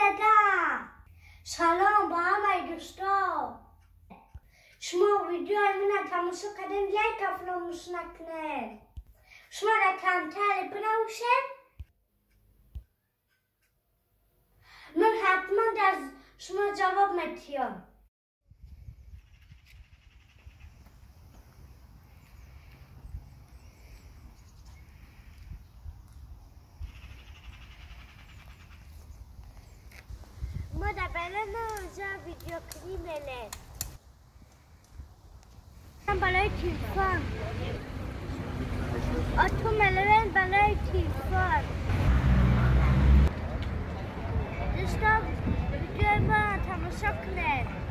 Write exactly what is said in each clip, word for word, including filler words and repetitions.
دادا سلام با همه دوستا شما ویدیو من تماشا کردین لایک و فراموش نکنید شما را کمتر بنوشید من حتما از شما جواب میدم مادر برای اونجا ویدیو کلیپ بله من برای تلفن اتو ملون برای تلفن دوستا ویدیو ما تماشا کنید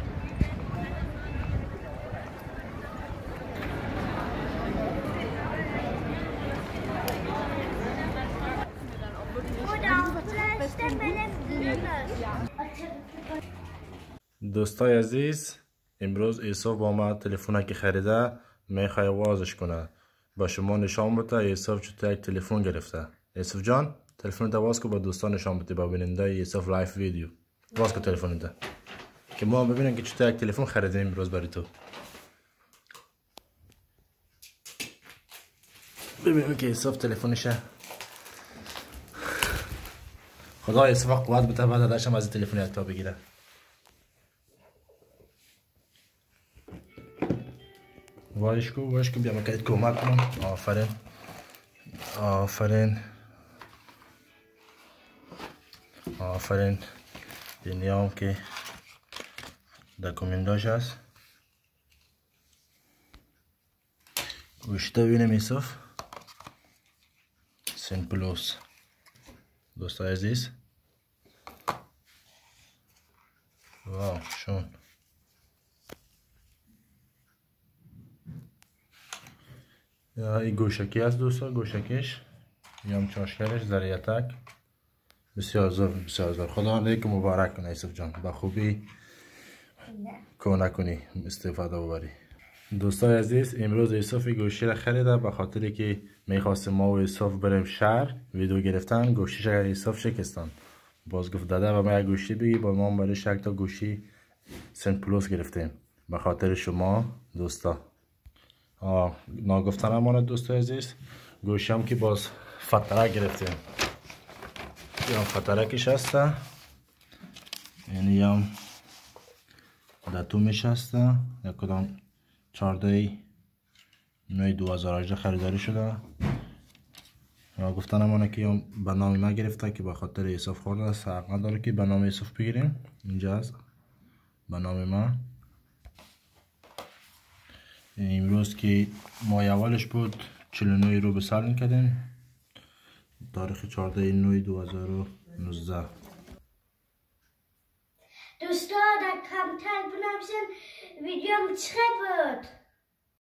دوستای عزیز امروز ایساف با ما تلفن که خریده میخوای وازش کنه با شما نشان بده ایساف چطور یک تلفن گرفته ایساف جان تلفن تا واز کو با دوستان نشان بده با بیننده ایساف لایف ویدیو واز کو تلفن تا که ما ببینیم که چطور یک تلفن خریدیم امروز برای تو ببینیم که ایساف تلفنشه خدا ایساف قوت بده بعد داشتم از تلفن تا بگیره وایش کو وایش کو بیا مکید کمک کنم آفرین آفرین آفرین بینیام که دکومنتاش هست گوشته بینم ایساف سن پلوس دوستای عزیز واو شون این گوشکی هست دوستا گوشکیش یام چاشکرش ذریعتک بسیار زور بسیار زور خدا علیکم مبارک کنه ایساف جان با خوبی کنه کنی استفاده ببری دوستای عزیز امروز ایساف گوشی را خریده به خاطری که میخواست ما و ایساف بریم شهر ویدیو گرفتن گوشیش اگر ایساف شکستن باز گفت داده و ما یک گوشی بگی با ما برای شک تا گوشی سن پلوس گرفتیم به خاطر شما دوستا آه ناگفتن امانت دوستای عزیز گوشی هم که باز فترک گرفتیم یا فترکش هسته یعنی هم دتومش هسته یک کدام چارده نوی دو هزار و هجده خریداری شده گفتن امانه که به نام ما گرفته که به خاطر ایساف خورده است حق نداره که به نام ایساف بگیریم اینجا هست به نام ما امروز که ماه اولش بود چهل و نه رو به سال میکردیم تاریخ چهارده نوی دو هزار و نوزده دوستا در کمتر بنویسن ویدیوم چه بود